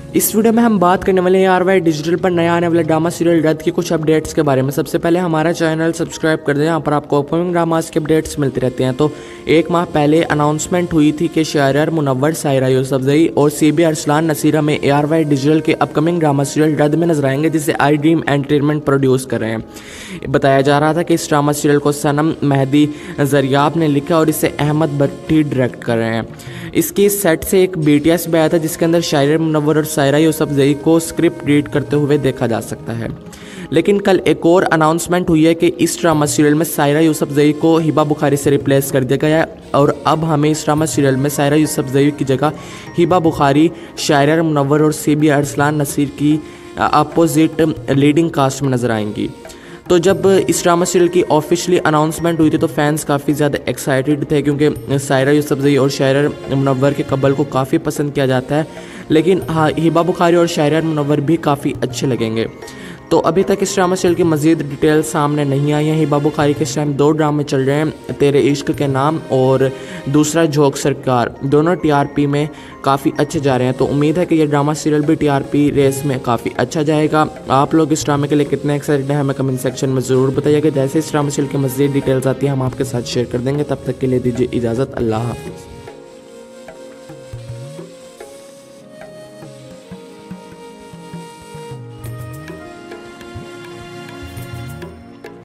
इस वीडियो में हम बात करने वाले हैं RY डिजिटल पर नया आने वाले ड्रामा सीरियल रद्द की कुछ अपडेट्स के बारे में। सबसे पहले हमारा चैनल सब्सक्राइब कर दें, यहाँ पर आपको अपकमिंग ड्रामास के अपडेट्स मिलते रहते हैं। तो एक माह पहले अनाउंसमेंट हुई थी कि शायरर मुनव्वर, सायरा यूसुफजई और CB अरसलान नसीर में ARY डिजिटल के अपकमिंग ड्रामा सीरियल रद्द में नजर आएंगे, जिसे आई ड्रीम एंटरटेनमेंट प्रोड्यूस कर रहे हैं। बताया जा रहा था कि इस ड्रामा सीरियल को सनम मेहदी जरियाब ने लिखा और इसे अहमद भट्टी डायरेक्ट कर रहे हैं। इसकी सेट से एक BTS भी आया था, जिसके अंदर शायरर मुनव्वर और सायरा यूसुफजई को स्क्रिप्ट रीड करते हुए देखा जा सकता है। लेकिन कल एक और अनाउंसमेंट हुई है कि इस ड्रामा सीरियल में सायरा यूसुफजई को हिबा बुखारी से रिप्लेस कर दिया गया है और अब हमें इस ड्रामा सीरियल में सायरा यूसुफजई की जगह हिबा बुखारी, शायरर मुनव्वर और CB अरसलान नसीर की अपोजिट लीडिंग कास्ट में नजर आएंगी। तो जब इस ड्रामा सीरियल की ऑफिशियली अनाउंसमेंट हुई थी तो फैंस काफ़ी ज़्यादा एक्साइटेड थे, क्योंकि सायरा यूसुफजई और शायरर मुनव्वर के कपल को काफ़ी पसंद किया जाता है। लेकिन हाँ, हिबा बुखारी और शायरर मुनव्वर भी काफ़ी अच्छे लगेंगे। तो अभी तक इस ड्रामा सीरियल की मज़ीद डिटेल सामने नहीं आई हैं। हिबा बुखारी के इस टाइम 2 ड्रामे चल रहे हैं, तेरे इश्क के नाम और दूसरा झोंक सरकार। दोनों TRP में काफ़ी अच्छे जा रहे हैं, तो उम्मीद है कि ये ड्रामा सीरियल भी TRP रेस में काफ़ी अच्छा जाएगा। आप लोग इस ड्रामे के लिए कितने एक्साइटेड हैं हमें कमेंट सेक्शन में ज़रूर बताइएगा। जैसे इस ड्रामा सीरियल की मज़ीद डिटेल्स आती है हम आपके साथ शेयर कर देंगे। तब तक के लिए दीजिए इजाज़त। अल्लाह हाफ़िज़।